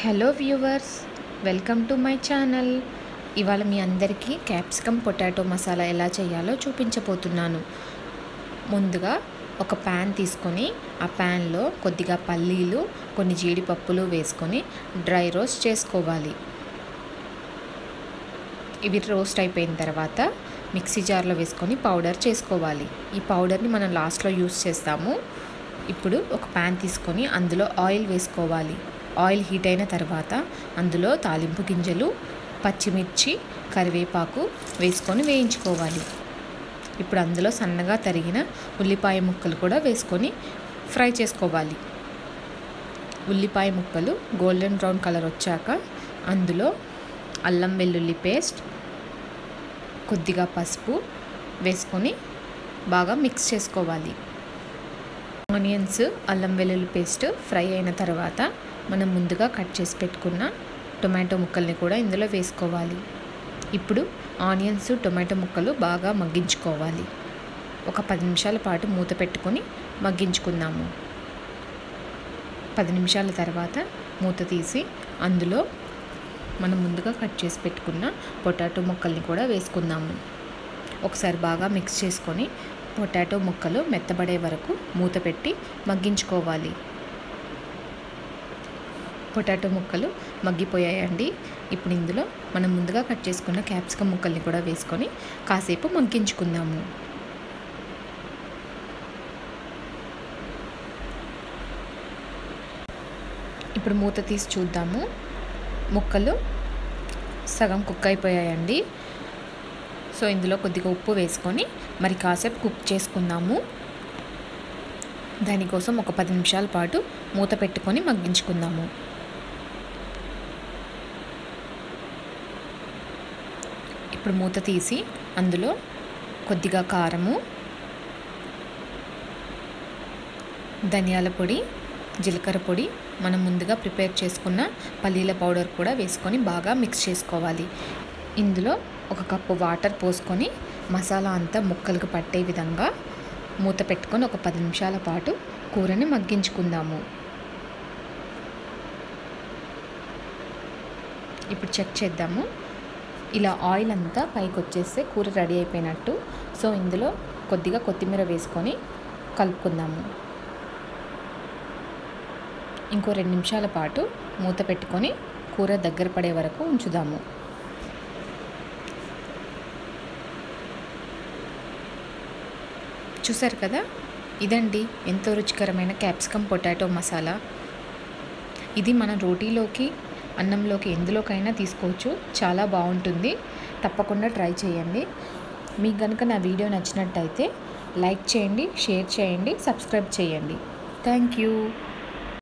Hello viewers, welcome to my channel. ఇవాళ మీ అందరికీ క్యాప్సికమ్ పొటాటో మసాలా ఎలా చేయాలో చూపించబోతున్నాను. ముందుగా ఒక ప్యాన్ తీసుకొని ఆ ప్యాన్లో కొద్దిగా పల్లీలు, కొన్ని జీడిపప్పులు వేసుకొని డ్రై రోస్ట్ చేసుకోవాలి. ఇవి రోస్ట్ అయిపోయిన తర్వాత మిక్సీ జార్లో వేసుకొని పౌడర్ చేసుకోవాలి. ఈ పౌడర్ని మనం లాస్ట్లో యూస్ చేస్తాము. ఇప్పుడు ఒక ప్యాన్ తీసుకొని అందులో ఆయిల్ వేసుకోవాలి. ఆయిల్ హీట్ అయిన తర్వాత అందులో తాలింపు గింజలు, పచ్చిమిర్చి, కరివేపాకు వేసుకొని వేయించుకోవాలి. ఇప్పుడు అందులో సన్నగా తరిగిన ఉల్లిపాయ ముక్కలు కూడా వేసుకొని ఫ్రై చేసుకోవాలి. ఉల్లిపాయ ముక్కలు గోల్డెన్ బ్రౌన్ కలర్ వచ్చాక అందులో అల్లం వెల్లుల్లి పేస్ట్, కొద్దిగా పసుపు వేసుకొని బాగా మిక్స్ చేసుకోవాలి. ఆనియన్స్, అల్లం వెల్లుల్లి పేస్ట్ ఫ్రై అయిన తర్వాత మనం ముందుగా కట్ చేసి పెట్టుకున్న టొమాటో ముక్కల్ని కూడా ఇందులో వేసుకోవాలి. ఇప్పుడు ఆనియన్స్, టొమాటో ముక్కలు బాగా మగ్గించుకోవాలి. ఒక 10 నిమిషాల పాటు మూత పెట్టుకొని మగ్గించుకుందాము. 10 నిమిషాల తర్వాత మూత తీసి అందులో మనం ముందుగా కట్ చేసి పెట్టుకున్న పొటాటో ముక్కల్ని కూడా వేసుకుందాము. ఒకసారి బాగా మిక్స్ చేసుకొని పొటాటో ముక్కలు మెత్తబడే వరకు మూత పెట్టి మగ్గించుకోవాలి. పొటాటో ముక్కలు మగ్గిపోయాయండి. ఇప్పుడు ఇందులో మనం ముందుగా కట్ చేసుకున్న క్యాప్సికమ్ ముక్కల్ని కూడా వేసుకొని కాసేపు మగ్గించుకుందాము. ఇప్పుడు మూత తీసి చూద్దాము. ముక్కలు సగం కుక్ అయిపోయాయండి. సో ఇందులో కొద్దిగా ఉప్పు వేసుకొని మరి కాసేపు కుక్ చేసుకుందాము. దానికోసం ఒక 10 నిమిషాల పాటు మూత పెట్టుకొని మగ్గించుకుందాము. ఇప్పుడు మూత తీసి అందులో కొద్దిగా కారము, ధనియాల పొడి, జీలకర్ర పొడి, మనం ముందుగా ప్రిపేర్ చేసుకున్న పల్లీల పౌడర్ కూడా వేసుకొని బాగా మిక్స్ చేసుకోవాలి. ఇందులో 1 కప్పు వాటర్ పోసుకొని మసాలా అంతా ముక్కలకు పట్టే విధంగా మూత పెట్టుకొని ఒక 10 నిమిషాల పాటు కూరని మగ్గించుకుందాము. ఇప్పుడు చెక్ చేద్దాము. ఇలా ఆయిల్ అంతా పైకి వచ్చేస్తే కూర రెడీ అయిపోయినట్టు. సో ఇందులో కొద్దిగా కొత్తిమీర వేసుకొని కలుపుకుందాము. ఇంకో 2 నిమిషాల పాటు మూత పెట్టుకొని కూర దగ్గర పడే వరకు ఉంచుదాము. చూసారు కదా, ఇదండి ఎంతో రుచికరమైన క్యాప్సికమ్ పొటాటో మసాలా. ఇది మన రోటీలోకి, అన్నంలోకి ఎందులోకైనా తీసుకోవచ్చు. చాలా బాగుంటుంది. తప్పకుండా ట్రై చేయండి. మీకు కనుక నా వీడియో నచ్చినట్టయితే లైక్ చేయండి, షేర్ చేయండి, సబ్స్క్రైబ్ చేయండి. Thank you.